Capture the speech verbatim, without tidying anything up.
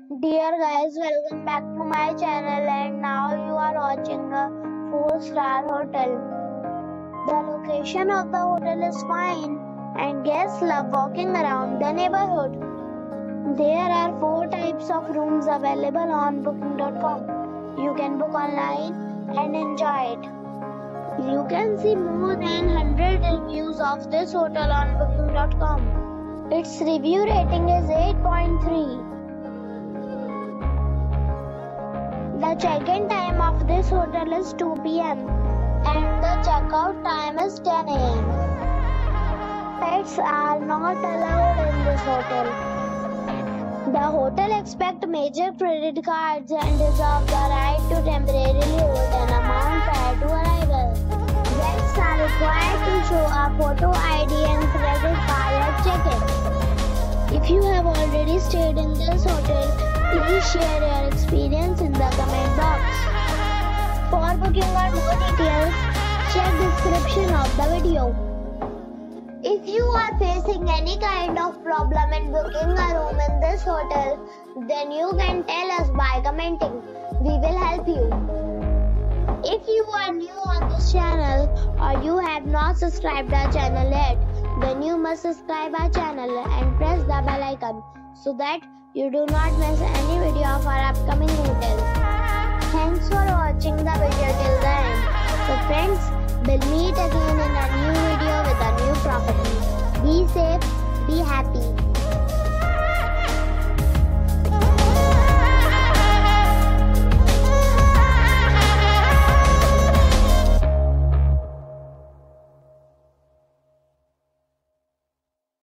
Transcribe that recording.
Dear guys, welcome back to my channel, and now you are watching a four star hotel. The location of the hotel is fine and guests love walking around the neighborhood. There are four types of rooms available on booking dot com. You can book online and enjoy it. You can see more than one hundred reviews of this hotel on booking dot com. Its review rating is eight point three. The check-in time of this hotel is two p m and the check-out time is ten a m Pets are not allowed in this hotel. The hotel accepts major credit cards and reserves the right to temporarily hold an amount prior to arrival. Guests are required to show a photo I D and credit card at check-in. If you have already stayed in this hotel, please share your experience in the comment box. For booking or more details, check description of the video. If you are facing any kind of problem in booking a room in this hotel, then you can tell us by commenting. We will help you. If you are new on this channel or you have not subscribed our channel yet, then you must subscribe our channel and press the bell icon so that you do not miss any video of our upcoming hotels. Thanks for watching the video till the end. So friends, we'll meet again in a new video with a new property. Be safe.